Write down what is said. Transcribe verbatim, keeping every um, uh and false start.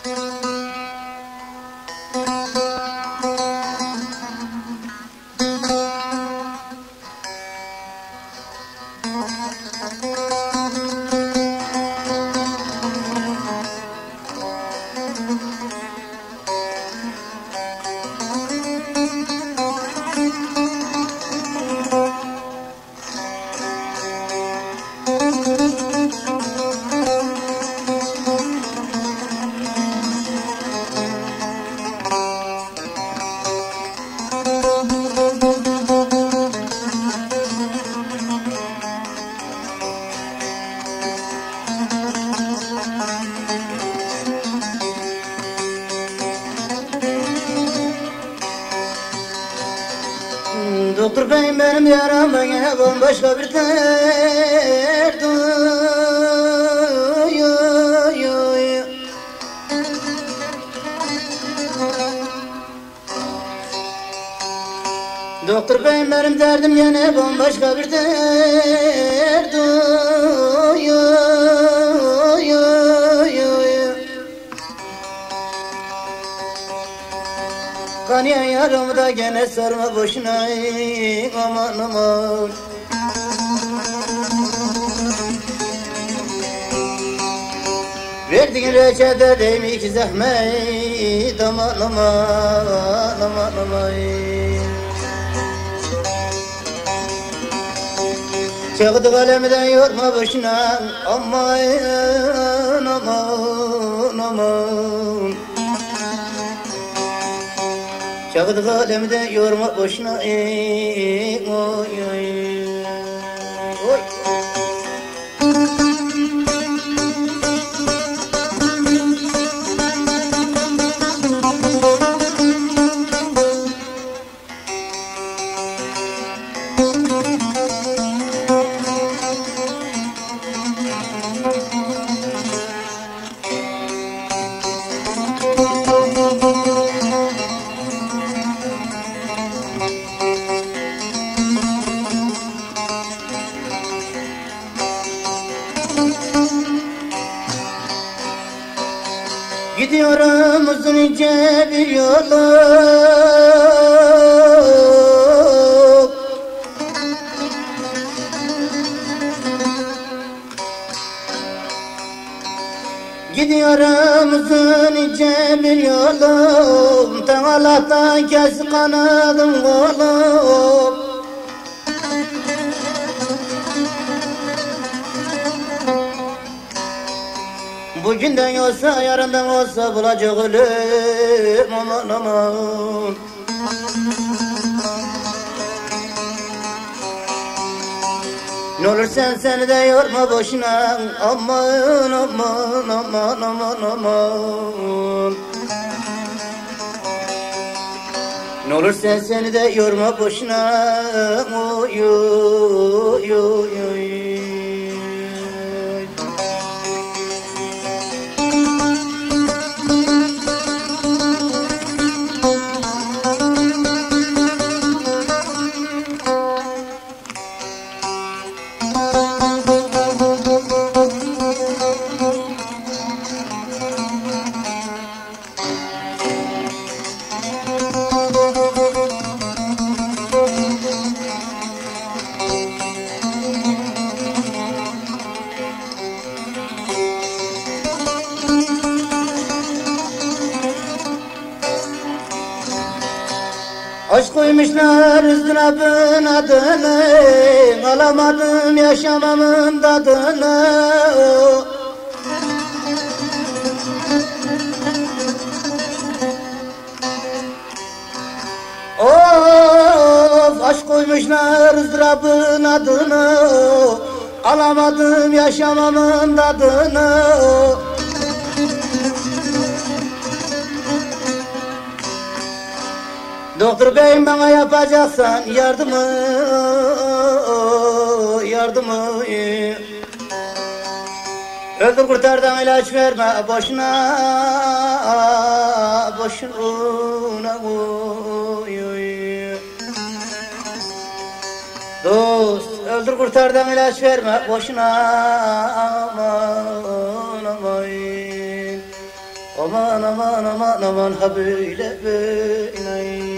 Doktor beyim benim yaram bana bambaşka bir dert. Doktor beyim benim derdim yine bambaşka bir dert. Kaniye yarımı da gene sorma boşuna, aman aman. Verdiğin reçete değil mi ki zahmet, aman aman aman aman. Çağdı kalemden yorma boşuna, aman aman aman. Çağdı kalemde yorma boşuna, ey, oy oy oy. Gidiyorum uzun ince bir yolu, gidiyorum uzun ince bir yolu, Allah'tan kes kanadım kolum. Bugünden olsa yarından olsa bulacak ölüm, aman aman. Ne olur sen seni de yorma boşuna, aman aman aman aman aman. Ne olur sen seni de yorma boşuna, oy oy oy oy. Aşk koymuşlar ızdırabın adını, alamadım yaşamamın tadını. Of, aşk koymuşlar ızdırabın adını, alamadım yaşamamın tadını. Doktor beyim bana yapacaksan yardımı, yardımı. Öldür kurtardan ilaç verme boşuna, boşuna. Dost, öldür kurtardan ilaç verme boşuna, aman aman. Aman aman aman aman ha böyle böyle.